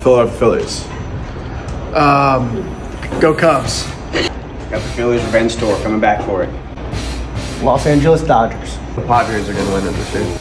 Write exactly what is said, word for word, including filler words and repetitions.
Philadelphia Phillies. Um, go Cubs. Got the Phillies revenge tour coming back for it. Los Angeles Dodgers. The Padres are going to win it this year.